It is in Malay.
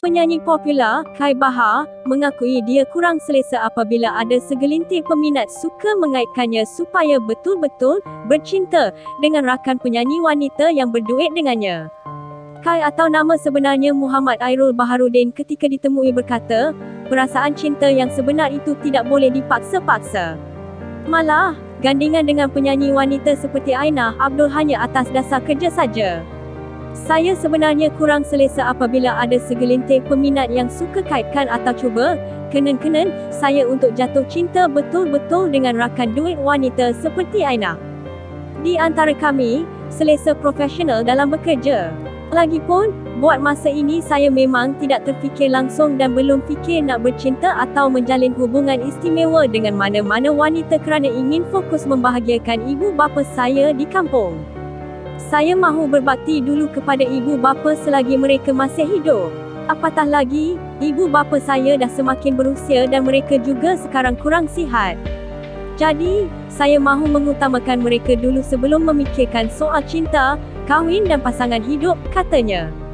Penyanyi popular, Kai Bahar, mengakui dia kurang selesa apabila ada segelintir peminat suka mengaitkannya supaya betul-betul bercinta dengan rakan penyanyi wanita yang berduet dengannya. Kai atau nama sebenarnya Muhammad Airul Baharudin ketika ditemui berkata, perasaan cinta yang sebenar itu tidak boleh dipaksa-paksa. Malah, gandingan dengan penyanyi wanita seperti Ainah Abdul hanya atas dasar kerja saja. Saya sebenarnya kurang selesa apabila ada segelintir peminat yang suka kaitkan atau cuba kenen-kenen saya untuk jatuh cinta betul-betul dengan rakan duet wanita seperti Ainah. Di antara kami, selesa profesional dalam bekerja. Lagipun, buat masa ini saya memang tidak terfikir langsung dan belum fikir nak bercinta atau menjalin hubungan istimewa dengan mana-mana wanita kerana ingin fokus membahagiakan ibu bapa saya di kampung. Saya mahu berbakti dulu kepada ibu bapa selagi mereka masih hidup. Apatah lagi, ibu bapa saya dah semakin berusia dan mereka juga sekarang kurang sihat. Jadi, saya mahu mengutamakan mereka dulu sebelum memikirkan soal cinta, kahwin dan pasangan hidup, katanya.